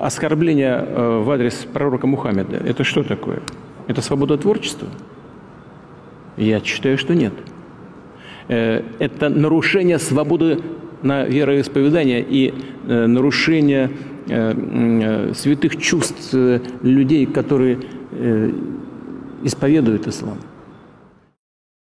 Оскорбление в адрес пророка Мухаммеда – это что такое? Это свобода творчества? Я считаю, что нет. Это нарушение свободы на вероисповедание и нарушение святых чувств людей, которые исповедуют ислам.